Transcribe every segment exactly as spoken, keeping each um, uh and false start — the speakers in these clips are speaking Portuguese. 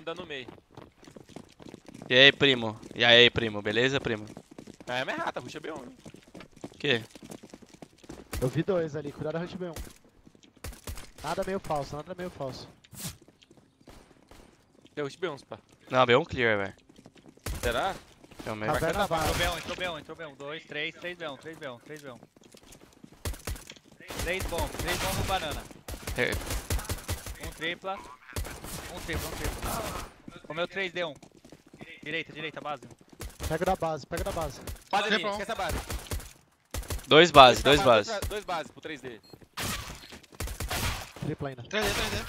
andando no meio. E aí, primo? E aí, primo? Beleza, primo? Ah, é minha rata, ruxa B um. O quê? Eu vi dois ali, cuidado da Rush B um. Nada meio falso, nada meio falso. Deu ruxa B um, pá. Não, B um clear, velho. Será? Realmente. Caverna Entrou base. B um, entrou B um, entrou B um. dois, três, três B um, três B um, três B um. três bom, três bom no banana. É. Um tripla. Um tripla, um tripla. Comeu três D um. Direita, direita, base. Pega da base, pega da base. Base ali, Tripla um. esquece a base. Dois bases, dois pra- bases. pra- Dois bases pro três D. Tripla ainda. três D, três D.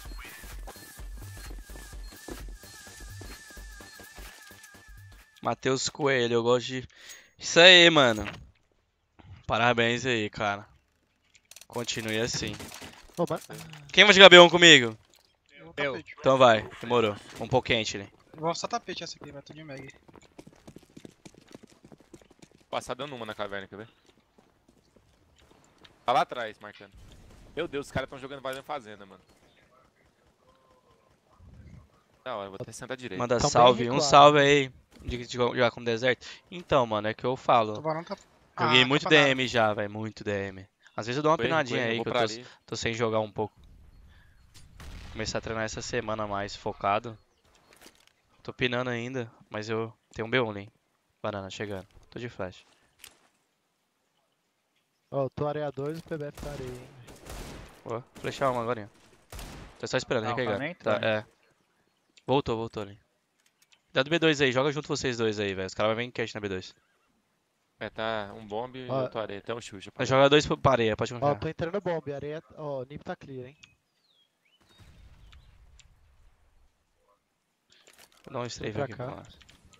Matheus Coelho, eu gosto de... Isso aí, mano. Parabéns aí, cara. Continue assim. Ô, mas... Quem vai jogar B um comigo? Vou Eu. tapete. Então vai, demorou. Um pouco quente, né? Vou só tapete essa aqui, vai tudo de mag. Passar dando uma na caverna, quer ver? Tá lá atrás, marcando. Meu Deus, os caras tão jogando mais na fazenda, mano. Da hora, vou até sentar direito. Manda Tão bem salve, um recuado. salve aí. De de jogar com deserto. Então, mano, é que eu falo. Tubarão tá... Joguei Ah, muito campanada. D M já, velho. Muito D M. Às vezes eu dou uma Foi, pinadinha foi, eu aí, vou que eu pra tô, ali. tô sem jogar um pouco. Começar a treinar essa semana mais focado. Tô pinando ainda, mas eu tenho um B um ali. Banana chegando. Tô de flash. Ó, eu tô areia dois e o P B F tá areia, hein. Vou flechar uma agora. Tô só esperando, Não, recarregar. tá nem Tá, entrando. é. Voltou, voltou ali. Dá do B dois aí, joga junto vocês dois aí, velho. Os caras vão vir cash na B dois. É, tá um bomb e Ó. outro areia. Até um Xuxa. Vai jogar dois pra areia, pode Ó, confiar. tô entrando bomb, areia... Ó, Nip tá clear, hein. Vou dar um strafe pra aqui cá. pra nós.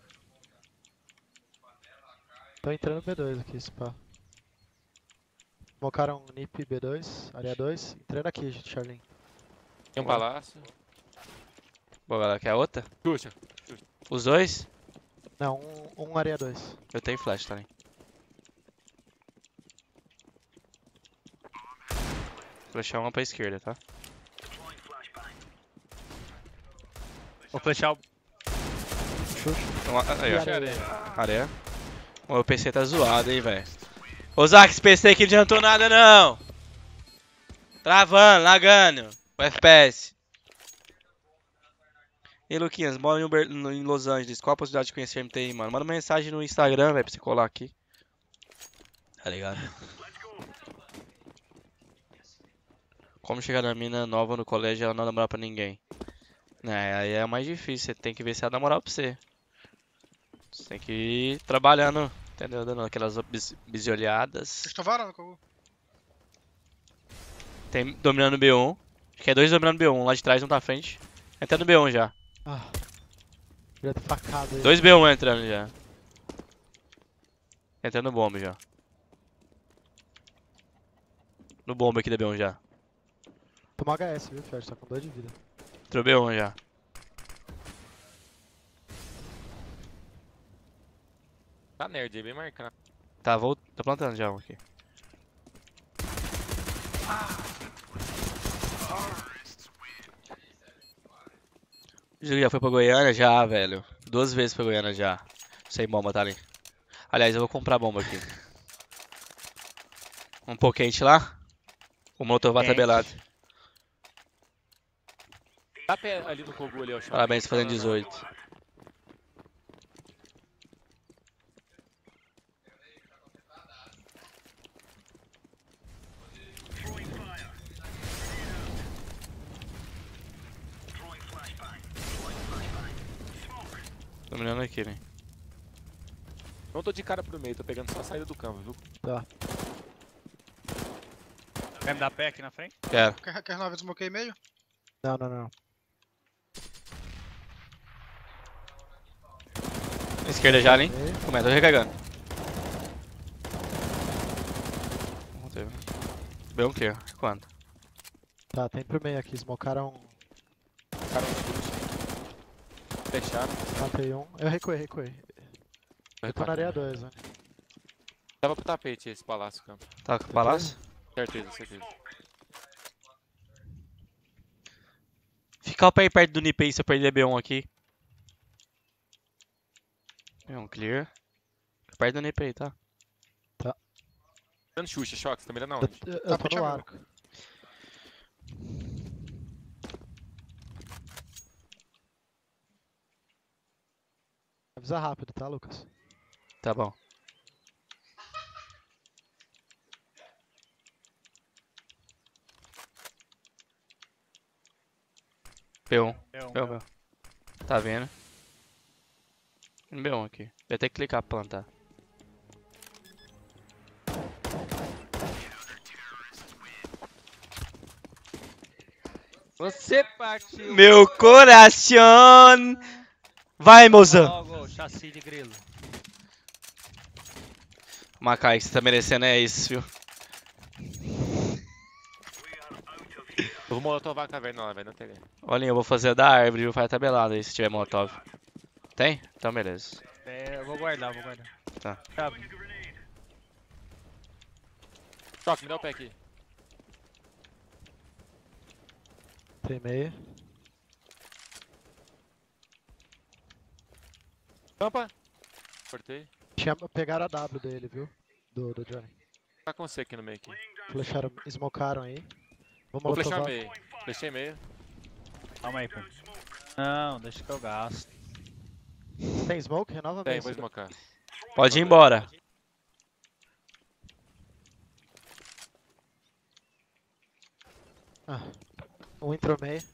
Tô entrando B dois aqui, spa. Mocaram Nip B dois, areia dois. Entrando aqui, gente, Charlin. Tem um palácio. Boa, galera, quer outra? Xuxa. Os dois? Não, um, um areia dois. Eu tenho flash também. Vou flechar uma pra esquerda, tá? Vou flechar o... Uma, aí, E ó. areia. Areia. Areia. O meu P C tá zoado, hein, velho. Ô, Zac, esse P C aqui não adiantou nada, não. Travando, lagando. O F P S. E aí, Luquinhas, mora em, Uber- no- em Los Angeles. Qual a possibilidade de conhecer M T I, mano? Manda uma mensagem no Instagram, velho, pra você colar aqui. Tá ligado? Como chegar na mina nova no colégio e ela não namorar pra ninguém? É, aí é mais difícil. Você tem que ver se ela dá moral pra você. Você tem que ir trabalhando, entendeu? Dando aquelas bis bisolhadas. Estou varando, Kogu. Tem dominando B um. Acho que é dois dominando B um. Um lá de trás, um tá à frente. Entrando B um já. Ah. Queria ter facado aí. Dois B um entrando já. Entrando no bomb já. No bomb aqui da B um já. Toma H S, viu, Fer? Tá com dois de vida. Entrou B um já. Tá nerd aí, bem marcado. Tá, vou... tá plantando já um aqui. O jogo já foi pra Goiânia? Já, velho. Duas vezes pra Goiânia já. Sem bomba, tá ali. Aliás, eu vou comprar bomba aqui. Um pouco quente lá? O motor vai Quente. tabelado. Tá pé ali no Kogu ali, ó. Chama. Parabéns, fazendo dezoito. Dominando aqui, né? Não tô de cara pro meio, tô pegando só a saída do campo, viu? Tá. Quer me dar pé aqui na frente? Quero. Quer, quer nove desmoquei meio? Não, não, não. Esquerda já, hein? Ei. Como é? Tô recarregando. B um clear. Quanto? Tá, tem pro meio aqui. Smocaram. Cara, fechado. Matei um. Eu recuei, recuei. Eu tô na areia dois, velho. Tava pro tapete esse palácio, campo. Tá com o palácio? Certeza, certeza. clicar pra ir perto do Nip aí se eu perder B um aqui. B um clear. Fica perto do Nip aí, tá? Dando Xuxa, Choque, você tá mirando Eu, aonde? eu, eu Tá, tô pode no chamar. arco. Avisa rápido, tá, Lucas? Tá bom. B um. É um, B um, B um. Tá vendo? B um aqui. Vai ter que clicar pra plantar. Você partiu. Meu coração! Vai, mozão! Logo, chassi de grilo. Macai, que você tá merecendo é isso, viu? Eu vou molotovar a caverna lá, velho, não tem. Olha, eu vou fazer a da árvore, viu? Faz a tabelada aí se tiver molotov. Tem? Então beleza. É, eu vou guardar, vou guardar. Tá. Tá bem. Choque, me dá o pé aqui. Tem meia. Tampa. Cortei. Tinha, pegaram a W dele, viu? Do, do Johnny. Tá com você aqui no meio aqui. Flasharam, smocaram aí. Vamos Vou flechar molotovar. meio. Flechei meio. Calma aí, pô. Não, deixa que eu gasto. Tem smoke? Renova Tem, mesmo. vou smocar. Pode ir embora. Ah, um entrou meio.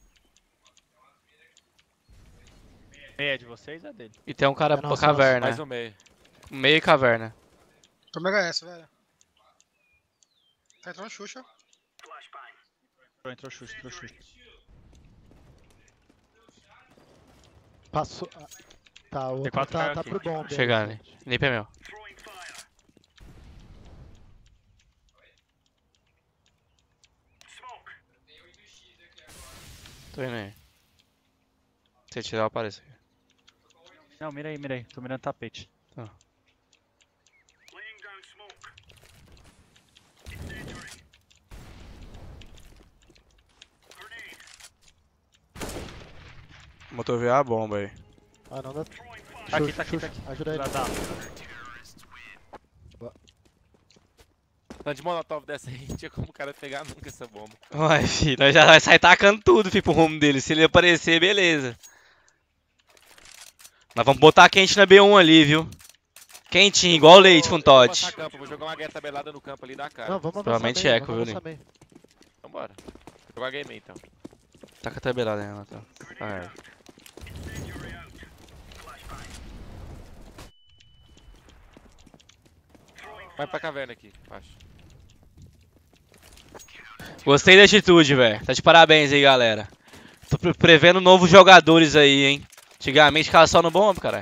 Meia de vocês é dele. E tem um cara É pra nossa, caverna. Mais um meio. Meio e caverna. Tô mega S, velho. Tá entrando Xuxa. Entrou, entrou chute, entrou chute. Passou. ah, Tá, o outro quatro tá, caiu tá aqui. pro bomb. aí, Chegar ali. gente. Nip é meu. Tô indo aí. Se tirar, aparece aqui. Não, mira aí, mira aí. Tô mirando tapete. Tá. Motor veio a bomba aí. Ah, não dá. Tá aqui, tá aqui, tá aqui. Ajuda ele. Dá, dá. Tá de molotov dessa aí, não tinha como o cara pegar nunca essa bomba. Uai, filho, nós já vai sair tacando tudo, filho, pro rumo dele. Se ele aparecer, beleza. Nós vamos botar quente na B um ali, viu? Quentinho, igual o leite com Eu vou Todd. passar campo, vou jogar uma guerra tabelada no campo ali da cara. Não, vamos avançar Provavelmente meio, eco, vamos viu, avançar meio. Então bora. Jogar game então. Taca a tabelada nela, tá? Ah, é. Vai pra caverna aqui, acho. Gostei da atitude, velho. Tá de parabéns aí, galera. Tô pre- prevendo novos jogadores aí, hein. Antigamente ficava só no bomb, caralho.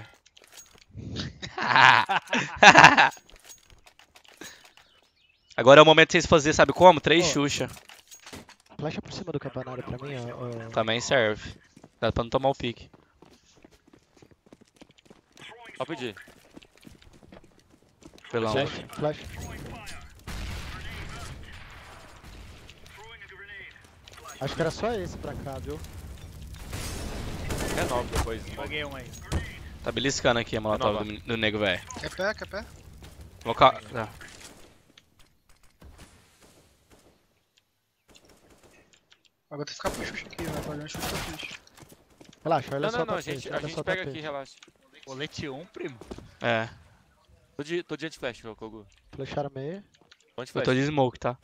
Agora é o momento de vocês fazerem, sabe como? Três Ó. Xuxa. Flecha por cima do campanário pra mim, ó. ó. Também serve. Dá pra não tomar o pique. Só pedir. Pelão. Flash. Flash. Acho que era só esse pra cá, viu? É nove depois. Paguei um aí. Tá beliscando aqui a molotov do, do nego, velho. Quer pé, quer pé? Local. Tá. Agora tem que ficar pro Xuxa aqui, velho. Tá olhando Xuxa pra frente. Relaxa, olha Não, só não, o não, a tapete, gente, a olha gente só o pega tapete. aqui, relaxa. Colete um, primo. É. Tô de, tô de anti-flash, ô, Kogu. Flecharam meio. Eu Anti-flash. tô de smoke, tá?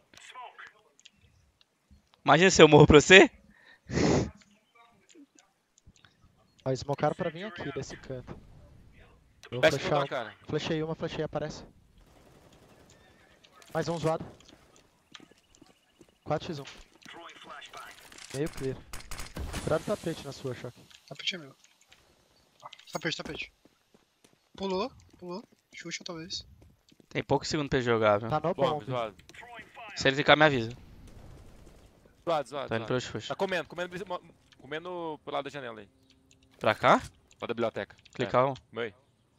Imagina se eu morro pra você. Ó, smocaram pra vir aqui, desse canto. Eu vou Flash flechar. na cara. Flechei uma, flechei, aparece. Mais um zoado. quatro por um. Meio clear. Cuidado o tapete na sua, Choque. Tapete é meu. Ah, tapete, tapete. Pulou, pulou. Xuxa talvez. Tem poucos segundos pra ele jogar, viu? Tá no Bomb, bomb. zoado. Se ele ficar, me avisa. Zoado, zoado. Tô indo zoado. pro Xuxa. Tá comendo, comendo, comendo pro lado da janela aí. Pra cá? Lá da biblioteca. Clicar um. É, meu aí.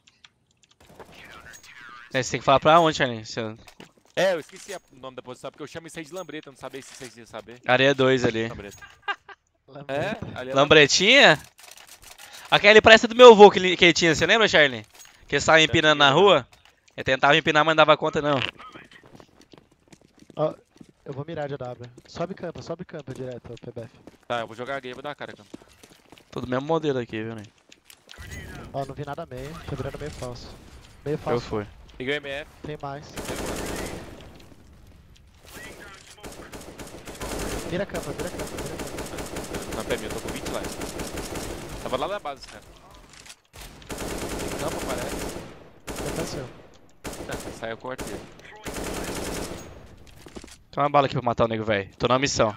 É, você tem que falar pra onde, Charlie? Você- É, eu esqueci a- o nome da posição, porque eu chamo isso aí de lambreta, eu não sabia se vocês iam saber. Areia dois ali. Lambreta. É, ali é Lambretinha? Aquele parece do meu avô que ele, que ele tinha, você lembra, Charlie? Que ele saia empinando na rua? Ele tentava empinar, mas não dava conta não. Ó, eu vou mirar de A W. Sobe campa, sobe campa direto, P B F. Tá, eu vou jogar a game, vou dar a cara, cara. Tudo mesmo modelo aqui, viu, né? Ó, não vi nada meio, tô virando meio falso. Meio Eu falso, fui. Peguei o M F. tem mais. Vira campa, vira campa, vira campa. Não, pera, eu tô com vinte lá. Tava lá na base, cara. Tem campo, parece. Campa é seu. Ah, saiu com o arteiro. Tem uma bala aqui pra matar o nego, velho. Tô na missão.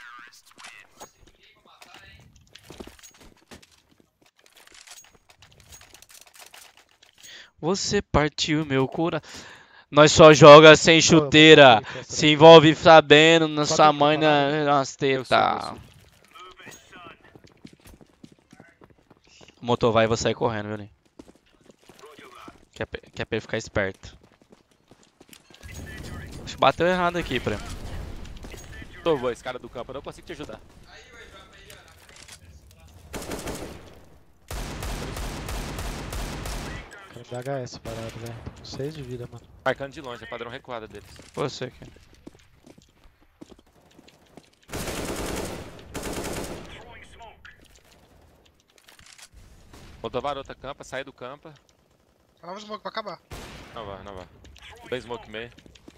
Você partiu meu coração. Nós só joga sem chuteira. Se envolve sabendo na sua mãe na, nas Eu sou, eu tetas. sou. O motor vai e vou sair correndo, viu, Lin? Que é, pra- que é pra ele ficar esperto. Acho que bateu errado aqui, primo. Tô bom, esse cara do campo, eu não consigo te ajudar. Cara, B H S parado, velho. Com seis de vida, mano. Marcando de longe, é padrão recuada deles. Você aqui. Botou varota campa, sai do campa. Fala o smoke pra acabar. Não vai, não vai. Dois smoke meio.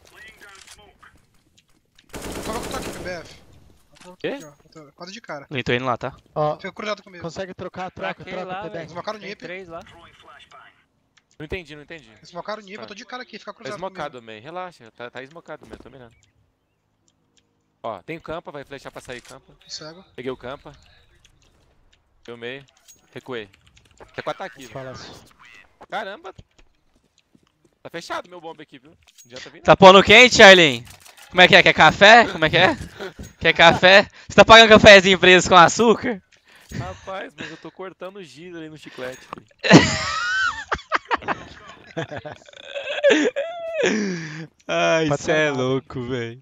Coloca o toque P B F. Quê? Aqui, ó. Tô- Quase de cara. Lin, tô indo lá, tá? Ó, Fica cruzado comigo. consegue trocar, troca, Traquei troca, lá, P B F. velho. Smocaram o Tem nip. três lá. Não entendi, não entendi. Smocaram o nível, eu tô de cara aqui, fica Tá cruzado esmocado meio, relaxa, tá, tá esmocado meio, tô mirando. Ó, tem campa, vai flechar pra sair campa. comigo. Cego. Peguei o campa. Peguei o meio. Recuei. T quatro tá aqui, velho. Fala assim. Caramba! Tá fechado meu bomba aqui, viu? Não adianta vir Tá pondo quente, Charlin? Como é que é? Quer café? Como é que é? Quer café? Você tá pagando cafezinho preso com açúcar? não. Rapaz, mas eu tô cortando o giz ali no chiclete, filho. Ai, Pode cê ser é nada. louco, velho.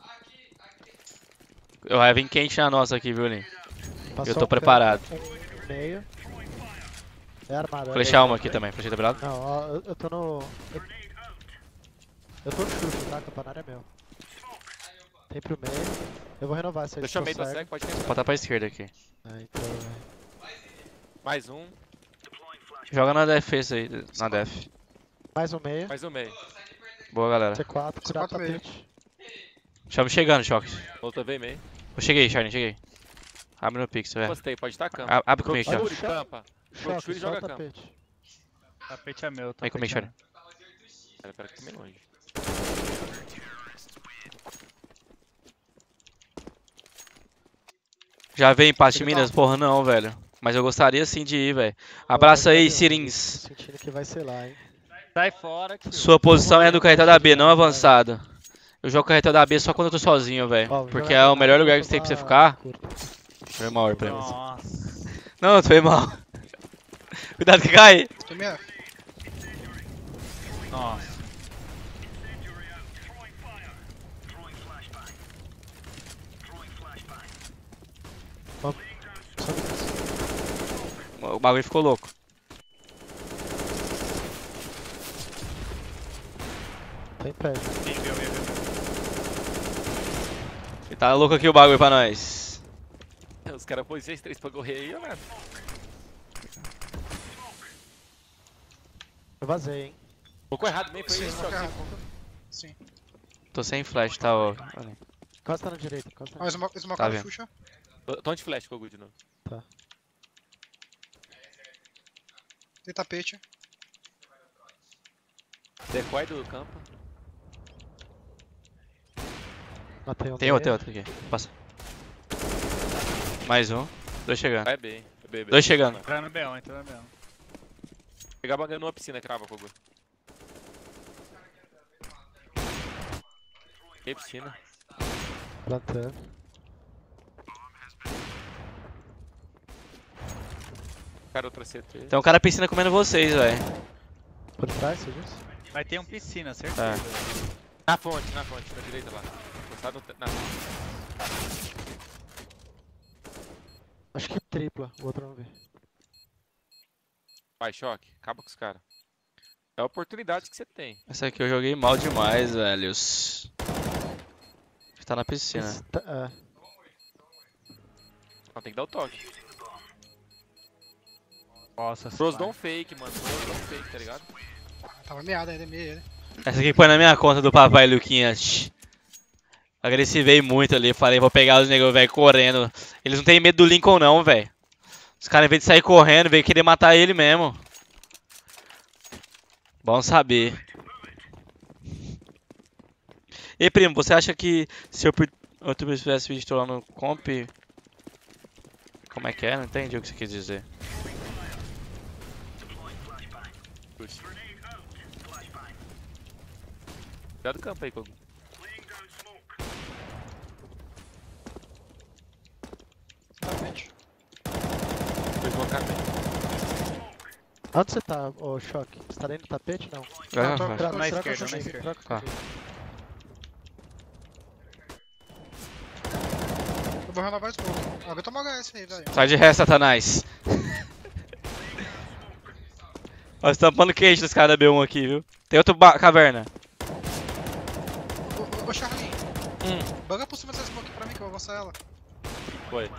Vai vir quente na nossa aqui, viu, Lin? Passou tô um preparado. campo, um meio. É armado. é Flechar armado. uma aqui também, flechei dobrado. Não, ó, eu, eu tô no... Eu, eu tô no chute, tá? Campanário é meu. Tem pro meio. Eu vou renovar essa aí. Deixa o se meio for do cego. sec, pode Vou tentar. botar pra esquerda aqui. Aí, então, velho. Mais um, Joga na defesa aí, na def. Mais um meio. mais um meio. Boa, galera. C quatro, cuidado C quatro meio. tapete. Estamos chegando, Choque. Voltou veio meio. Eu cheguei, Charlin, cheguei. Abre no pixel, é. Postei, pode estar campa. A- Abre comigo, Olha o Choque. Procure chão. campa. Choque, Procure e só joga o campo. tapete. Tapete é meu. Vem comigo, tapete é Charlie. meu. Pera, pera que tô meio longe. Já veio em Passe de Minas? Porra, não, velho. Mas eu gostaria sim de ir, velho. Abraço aí, Sirins. Tô sentindo que vai ser lá, hein. Sai fora, tio. Sua posição é do carretel da B, não avançado. Eu jogo carretel da B só quando eu tô sozinho, velho. Ó, vou Porque jogar é o aqui, melhor vou lugar que tem pra você tomar ficar. curta. Foi mal, pra mim. Nossa. Não, foi mal. Cuidado que cai. Tem M F. Nossa. Sobe nessa. O bagulho ficou louco. Tem prédio. Sim, viu, viu, viu. E tá louco aqui o bagulho pra nós. Os caras pôs seis três pra correr aí, ó, mano. Eu vazei, hein. Colocou errado meio, foi Sim, isso, smoke choque. errado. Sim. Tô sem flash, tá, ó. Encosta na direita, encosta na Ah, direita. smoke- smocaram vendo. Xuxa. Tô- Tô anti-flash, Kogu, de novo. Tem tapete. Decoy do campo. Matei um Tem meio. outro, tem outro aqui. Passa. Mais um. Dois chegando. Vai B, B, B. Dois chegando. Entra no B um, entra no B um. Pegar a bandeira numa piscina, crava, Kogu. Que piscina? Plantando. Cara, outra C três. Tem um cara piscina comendo vocês, velho. Por trás, você disse? Vai ter um piscina, certeza. É. Na fonte, na fonte, na direita lá. Encostado no te- na fonte. Acho que tripla, o outro não vi. Vai, choque. Acaba com os caras. É a oportunidade que você tem. Essa aqui eu joguei mal demais, velhos. Tá na piscina. Esse tá- é. Não, tem que dar o toque. Nossa, Bros senhora. dão fake, mano. Bros dão fake, tá ligado? Tava meado ainda, meio ele. Essa aqui põe na minha conta do papai Luquinhas. Agressivei muito ali. Falei, vou pegar os negros, velho, correndo. Eles não têm medo do Lincoln, não, velho. Os caras, em vez de sair correndo, veio querer matar ele mesmo. Bom saber. E primo, você acha que se eu, per- eu tivesse visto lá no comp. Como é que é? Não entendi o que você quis dizer. Puxa. Cuidado do campo aí, Kogu. Tapete. Depois vou colocar bem. Onde você tá, ô Choque? Você tá dentro do tapete? Não. Ah, tô- vai. Troca, na troca esquerda, na comigo, esquerda. troca Tá. comigo. Eu vou renovar esse pouco. Alguém toma H S aí, velho. Sai de ré, Satanás. Ó, estampando queijo dos caras da B um aqui, viu? Tem outro ba- caverna. Ô, ô, ô Charlinho, Hum. banga por cima dessa smoke pra mim que eu vou avançar ela. Foi.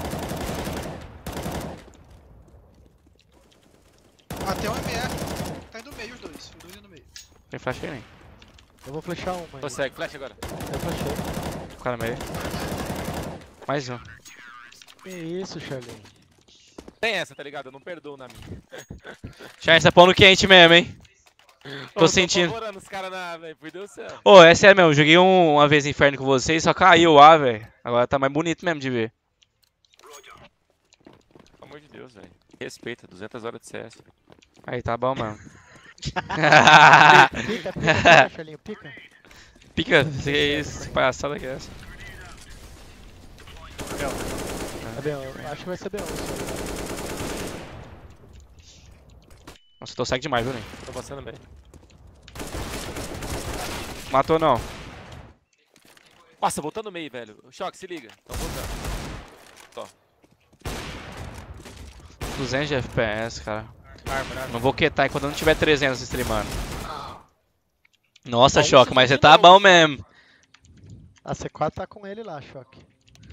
Ah, tem um M F. Tá indo no meio os dois. Os dois indo no meio. Tem flash aí, nem. Eu vou flechar uma aí. Consegue, flash agora. Eu flechei. O cara meio. Mais um. Que isso, Charlinho? Tem essa, tá ligado? Eu não perdoo na minha. Chance tá pondo quente mesmo, hein? Tô Ô, sentindo. Tô apavorando os caras na, velho. Por Deus do céu. Ô, é sério mesmo, joguei um- uma vez Inferno com vocês, só caiu lá, velho. Agora tá mais bonito mesmo de ver. Pelo amor de Deus, velho. Respeita, duzentas horas de C S. Aí tá bom, mano. Pica, pica, pica, Charlinho, pica. Pica, que isso, que palhaçada que é essa? É B um, eu acho que vai ser B um. só. Nossa, tô cego demais, viu, Nen? Tô passando bem. Matou não. Nossa, voltando no meio, velho. Choque, se liga. Tão voltando. duzentos de F P S, cara. Árvore, árvore. Não vou quitar enquanto não tiver trezentos streamando. Nossa, Bom, Choque, isso mas foi você de tá novo. bom mesmo. A C quatro tá com ele lá, Choque.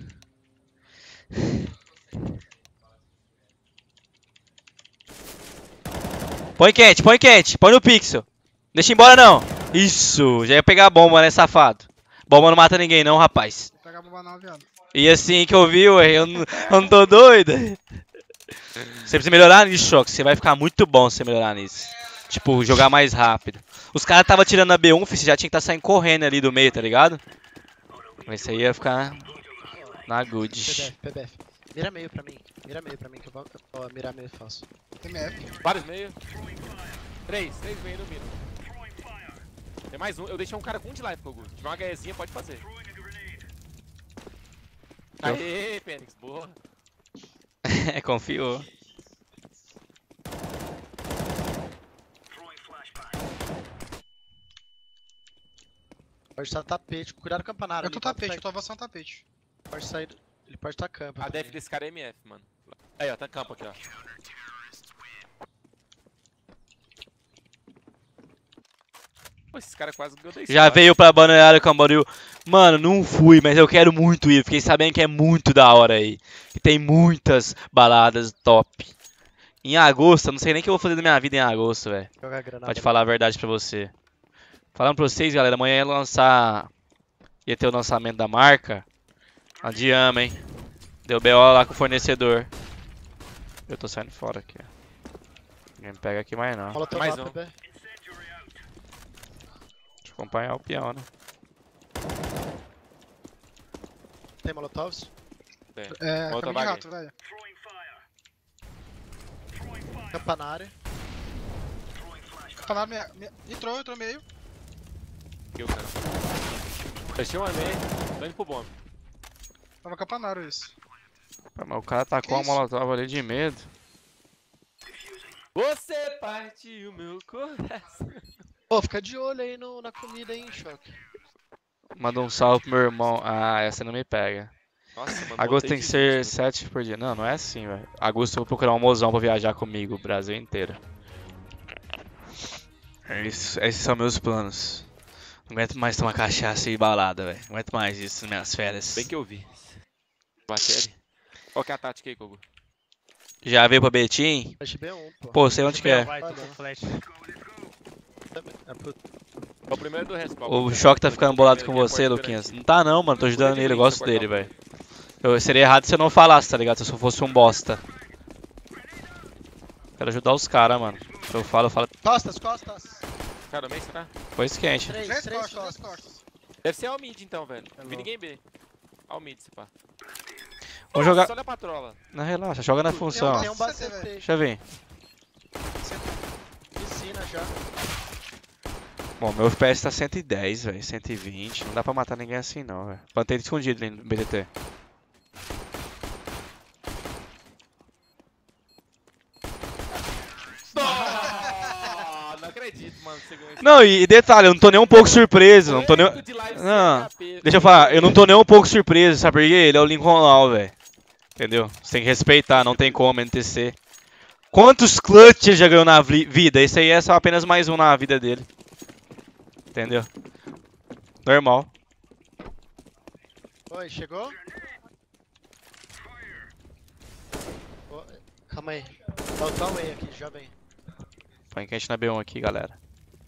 Põe quente, põe quente, põe no pixel. Deixa embora não. Isso, já ia pegar a bomba, né, safado? Bomba não mata ninguém não, rapaz. Vou pegar a bomba não, viado. E assim que eu vi, ué, eu não, eu não tô doido. Você precisa melhorar nisso, Choque. Você vai ficar muito bom se você melhorar nisso. Tipo, jogar mais rápido. Os caras tava tirando a B um, filho, você já tinha que estar saindo correndo ali do meio, tá ligado? Esse aí ia ficar na P B good. F, P B F. Mira meio pra mim. Mira meio pra mim que eu vou ó, mirar meio falso. M F. Vários meio. Três, três meio no mino. Tem mais um. Eu deixei um cara com um de life, Kogu. Se tiver uma HEzinha, pode fazer. Aê, Fênix, boa. Confiou. Pode estar tapete, cuidado do campanário. Eu tô ali, pode tapete, eu sair- tô avançando tapete. Pode sair. Ele pode estar campo. A def também. desse cara é M F, mano. Aí, ó, tá campo aqui, ó. Pô, esses caras quase ganhou da Já squad. veio pra Balneário Camboriú. Mano, não fui, mas eu quero muito ir. Fiquei sabendo que é muito da hora aí. Que tem muitas baladas top. Em agosto, eu não sei nem o que eu vou fazer da minha vida em agosto, velho. Jogar granada. Pra te falar a verdade pra você. Falando pra vocês, galera, amanhã ia lançar. Ia ter o lançamento da marca. Adiama, hein? Deu B O lá com o fornecedor. Eu tô saindo fora aqui. Ninguém me pega aqui mais não. Fala teu Mais mapa, um. B. Deixa eu acompanhar o peão, né? Tem molotovs? É, Outra caminho de vaga rato, velho. Campanário. Campanário, minha, minha... Entrou, entrou meio. Kill, cara. Fechei uma meia. Tô indo pro bomb. Tava campanário isso. Pô, mas o cara tacou Que a molotov ali de medo. Você partiu meu coração. Pô, fica de olho aí no, na comida aí, em choque. Manda um salve pro meu irmão. Ah, essa não me pega. Nossa, mano. Agosto botei tem que de ser vinte, sete por dia. Não, não é assim, velho. Agosto eu vou procurar um mozão pra viajar comigo, o Brasil inteiro. É isso, esses são meus planos. Não aguento mais tomar cachaça e balada, velho. Não aguento mais isso nas minhas férias. Bem que eu vi. Batéria. Qual que é a tática aí, Kogu? Já veio pra Betim? Flash B um, pô. Pô, sei onde que é. Vai, tô com flash. É pro... É o primeiro do respawn. O Choque tá ficando bolado com Primeiro aqui, você, a porta Luquinhas. grande. Não tá não, mano. Tô ajudando Cuida de ele, eu mim, gosto se eu dele, cortar velho. Eu seria errado se eu não falasse, tá ligado? Se eu só fosse um bosta. Quero ajudar os caras, mano. Se eu falo, eu falo. Costas, costas. Cara, também será? Foi quente. Três, Três três costas, três costas. costas. Deve ser all mid então, velho. Não vi bom. ninguém B. All mid, se pá. Vamos jogar. Só olha pra trola. Não, relaxa, joga na função. Tem um bate C T, velho. C T. Deixa eu ver. Piscina já. Bom, meu F P S tá cento e dez, velho. cento e vinte. Não dá pra matar ninguém assim, não, velho. Plantei escondido ali no B T T. Oh, não acredito, mano. que Você ganhou esse Não, e, e detalhe, eu não tô nem um pouco surpreso. Não tô nem. de live Não, sem H P. deixa eu falar, eu não tô nem um pouco surpreso, sabe por quê? Ele é o Lincoln Law, velho. Entendeu? Você tem que respeitar, não tem como N T C. Quantos clutch ele já ganhou na vi- vida? Esse aí é só apenas mais um na vida dele. Entendeu? Normal. Oi, chegou? Ô, calma aí. Faltou um way aqui, já vem. Põe quente na B um aqui, galera.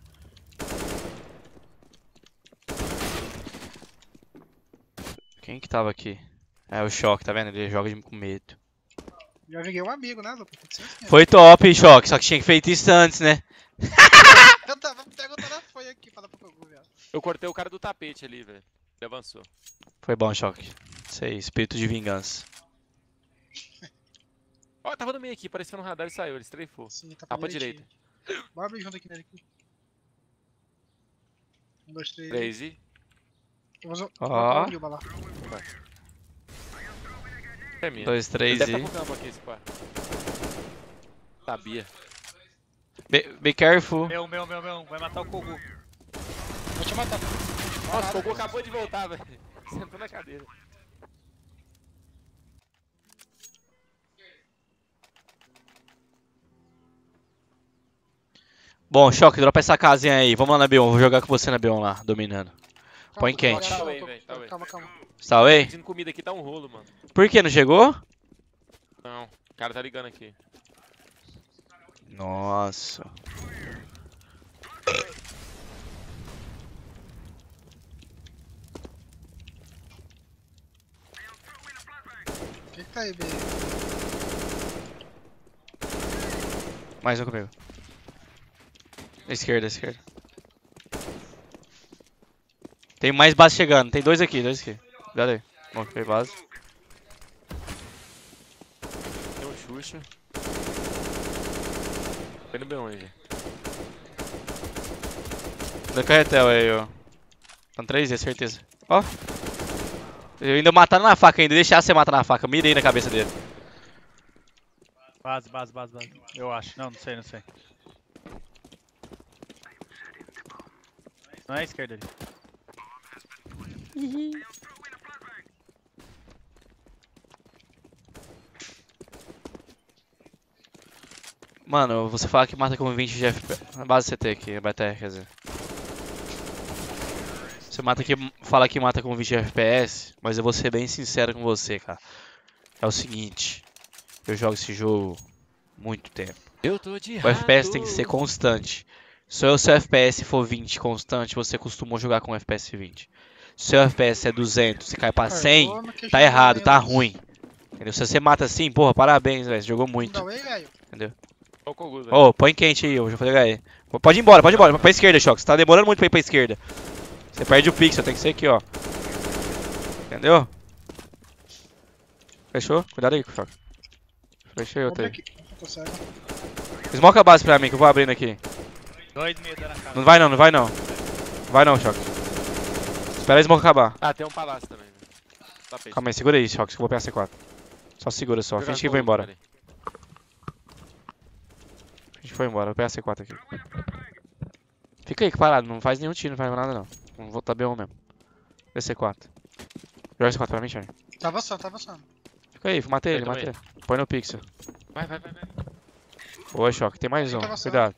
Quem que tava aqui? É o Choque, tá vendo? Ele joga de- com medo. Já vinguei um amigo, né, Lucas? Tem que ser assim, né? Foi top, Choque, só que tinha que feito isso antes, né? Eu tava perguntando a foi aqui, fala pro Kogu, velho. Eu cortei o cara do tapete ali, velho. Ele avançou. Foi bom, Choque. Isso aí, espírito de vingança. Ó, tava no meio aqui, parecendo um radar e saiu. Ele strafou. Sim, tá Tá pra direitinho. direita. Bora abrir junto aqui nele aqui. Um, dois, três. três e... Eu vou Ó. colocar o Nilba lá. É minha. Dois, Ele três deve e. tá com campo aqui, esse pá. Sabia. Be, be careful. Meu, meu, meu, meu. Vai matar o Kogu. Vou te matar. Nossa, o Kogu acabou de voltar, velho. Sentou na cadeira. Bom, Choque, dropa essa casinha aí. Vamos lá na B um, vou jogar com você na B um lá, dominando. Põe Calma, quente. calma, Tá calma, away, velho, tá away. Calma, calma. Você tá away? Pedindo comida aqui, tá um rolo, mano. Por que não chegou? Não, o cara tá ligando aqui. Nossa. O que que tá aí, B? Mais um comigo. Esquerda, esquerda. Tem mais base chegando. Tem dois aqui, dois aqui. Cuidado aí. Bom, foi base. Tem um Xuxa. Foi no B um aí, velho. Dá carretel aí, ó. São três, é certeza. Ó. Eu ainda matando na faca ainda. Deixar você matar na faca. Mirei na cabeça dele. Base, base, base, base. Eu acho. Não, não sei, não sei. Não é a esquerda ali. Mano, você fala que mata com vinte de F P S. Na base C T aqui, B T R, quer dizer. Você mata que, fala que mata com vinte F P S, mas eu vou ser bem sincero com você, cara. É o seguinte, eu jogo esse jogo há muito tempo. Eu tô de O F P S tem que ser constante. Se o seu F P S for vinte constante, você costumou jogar com F P S vinte. Se o seu F P S é duzentos e cai pra cem, tá errado, tá ruim. Entendeu? Se você mata assim, porra, parabéns, velho. Você jogou muito. Dá away, velho. Ó o Kogu, velho. Ô, põe quente aí, eu já falei H E. Pode ir embora, pode ir embora. Pra esquerda, Choque. Você tá demorando muito pra ir pra esquerda. Você perde o pixel, tem que ser aqui, ó. Entendeu? Fechou? Cuidado aí, Choque. Fechei Vou outro abrir aí. aqui. Tô cego. Smoke a base pra mim, que eu vou abrindo aqui. Dois medo na cara. Não vai não, não vai não. Não vai não, Choque. Espera a smoke acabar. Ah, tem um palácio também, velho. Tapete. Calma aí, segura aí, Choque, que eu vou pegar C quatro. Só segura só, Jogar finge que no vai Kogu, embora. peraí. Finge que foi embora, eu vou pegar C quatro aqui. Fica aí, parado, não faz nenhum tiro, não faz nada não. Vamos voltar B um mesmo. Vê C quatro. Joga C quatro pra mim, Charlie. Tá avançando, tá avançando. Fica aí, matei ele, Pega matei ele. Põe no pixel. Vai, vai, vai, vai. Boa, Choque. Tem mais um. Tá avançando. Cuidado.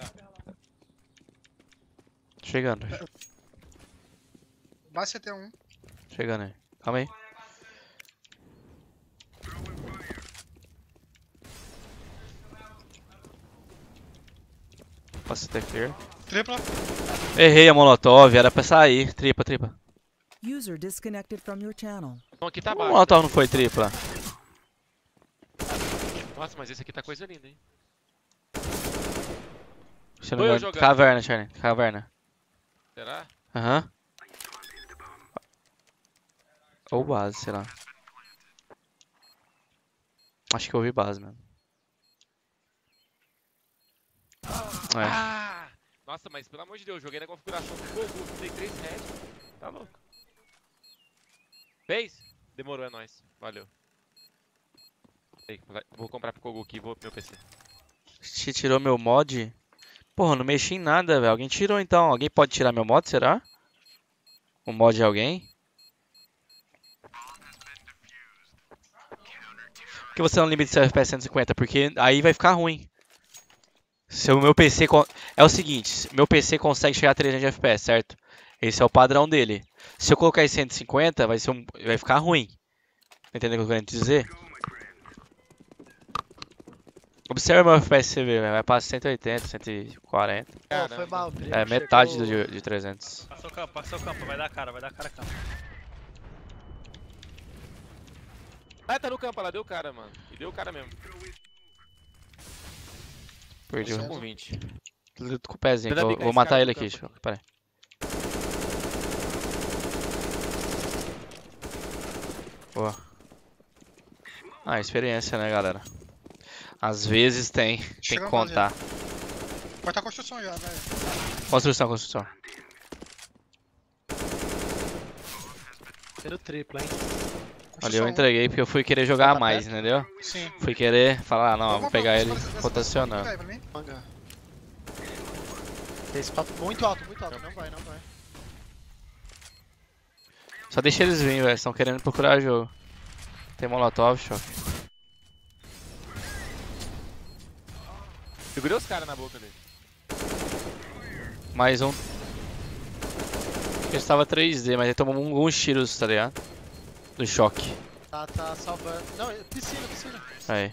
Chegando. Vai C T um. Chegando aí. Calma aí. Posso ter clear. Tripla. Errei a molotov, era pra sair. Tripla, tripla. User disconnected from your channel. Então aqui tá O baixo. molotov não foi tripla. Nossa, mas esse aqui tá coisa linda, hein? Se eu não Tô me eu engano. jogando. Caverna, Charlie. Caverna. Será? Aham. Ou base, sei lá. Acho que eu ouvi base mesmo. É. Ah! Nossa, mas pelo amor de Deus, joguei na configuração do Goku, dei três heads. Tá louco. Fez? Demorou, é nóis. Valeu. Ei, vai- vou comprar pro Kogu aqui e vou pro meu P C. Te tirou meu mod? Porra, não mexi em nada, velho. Alguém tirou então. Alguém pode tirar meu mod, será? O mod de alguém? Por que você não limita seu F P S cento e cinquenta? Porque aí vai ficar ruim. Se o meu P C... con- É o seguinte, meu P C consegue chegar a trezentos de F P S, certo? Esse é o padrão dele. Se eu colocar em cento e cinquenta, vai, ser um... vai ficar ruim. Entendeu o que eu tô querendo dizer? Observa meu F P S, você vê, vai pra cento e oitenta, cento e quarenta. Pô, Caramba. foi mal, primo. É metade Chegou- do de, de trezentos. Passou o campo, passou o campo, vai dar cara, vai dar cara campo. Ah, tá no campo, ela deu cara, mano. E deu cara mesmo. Perdi Certo. o... Com vinte. Luto com o pezinho, Ainda vou, bem que vou esse matar cara ele do aqui, campo deixa eu- pera aí. Boa. Ah, experiência, né, galera? Às vezes tem, tem que Chega a contar. Pode estar construção já, velho. Construção, construção. Tendo triplo, hein? Ali eu Construção. entreguei porque eu fui querer jogar Tá mais, perto? entendeu? Sim. Fui querer falar, não, Vamos vou pegar pra- ele pra- pra- rotacionando. pra- pra mim. Manga. Esse papo muito alto, muito alto. Não vai, não vai. Só deixa eles virem, velho, estão querendo procurar jogo. Tem molotov, choque. Segurei os caras na boca dele. Mais um. Ele estava três D, mas ele tomou alguns tiros, tá ligado? Do choque. Tá, tá salvando. Não, é piscina, piscina. Aí.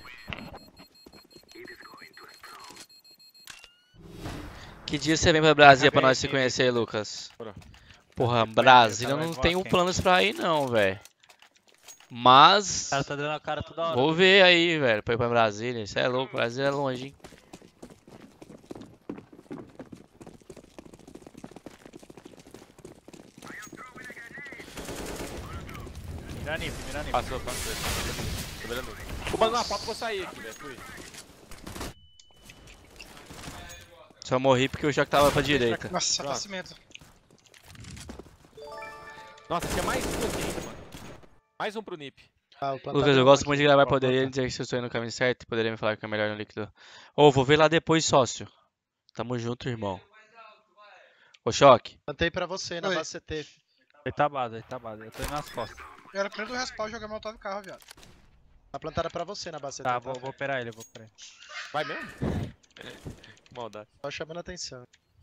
Que dia você vem pra Brasília pra nós se conhecer, Lucas? Bora. Porra, Brasília eu vai não voar tenho quem? planos pra ir não, velho. Mas... O cara tá dando a cara toda hora. Vou ver aí, velho, pra ir pra Brasília. Isso é louco, Brasília é longe, hein? Mira nipo, mira nipo. Passou, passou. Tô vendo. Tô mandando uma foto pra eu sair aqui, velho. Fui. Só morri porque o choque tava pra direita. Nossa, Pronto. aparecimento. Nossa, tinha mais um aqui ainda, mano. Mais um pro Nip. Ah, o plantador Lucas, eu gosto aqui. muito de gravar, Ó, poderia planta. dizer que se eu estou indo no caminho certo e poderia me falar que é melhor no líquido. Ô, vou ver lá depois, sócio. Tamo junto, irmão. Ô, choque. Plantei pra você na Oi. base C T. Ele tá base, ele tá base. Eu tô indo nas costas. Eu era primeiro do respawn, joguei molotov no carro, viado. Tá plantada pra você na base C T. Tá, vou, vou operar ele, vou operar ele. Vai mesmo? Maldade. Só chamando a atenção.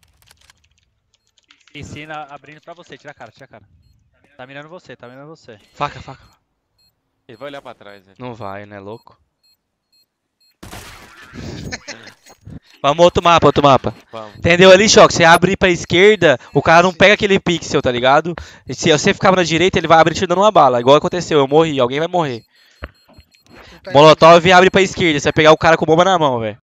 Piscina abrindo pra você, tira a cara, tira a cara. Tá mirando você, tá mirando você. Faca, faca. Ele vai olhar pra trás, velho. Não vai, né, louco? Vamos outro mapa, outro mapa. Vamos. Entendeu ali, choque? Você abre pra esquerda, o cara não pega aquele pixel, tá ligado? E se você ficar na direita, ele vai abrir te dando uma bala. Igual aconteceu, eu morri, alguém vai morrer. Pega- Molotov abre pra esquerda, você vai pegar o cara com bomba na mão, velho.